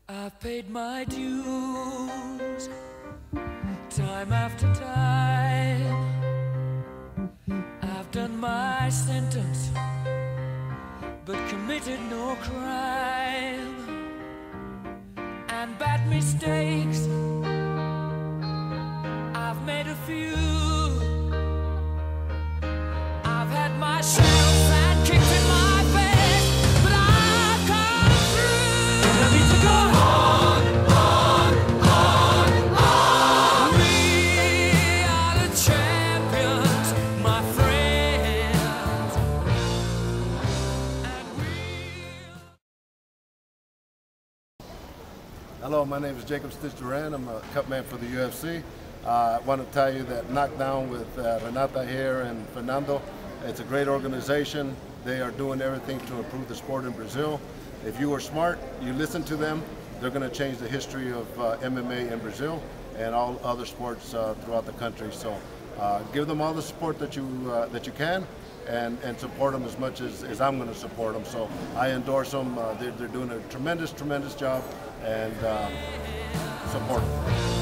I've paid my dues, time after time. I've done my sentence, but committed no crime. And bad mistakes, I've made a few. I've had my share of bad kicks in my face, but I've come through. And I need to go on, on. We are the champions, my friends. And Hello, my name is Jacob Stitch Duran. I'm a Cutman for the UFC. I want to tell you that Knockdown with Renata here and Fernando, it's a great organization. They are doing everything to improve the sport in Brazil. If you are smart, you listen to them, they're going to change the history of MMA in Brazil and all other sports throughout the country. So give them all the support that you can, and support them as much as I'm going to support them. So I endorse them. They're doing a tremendous job, and support them.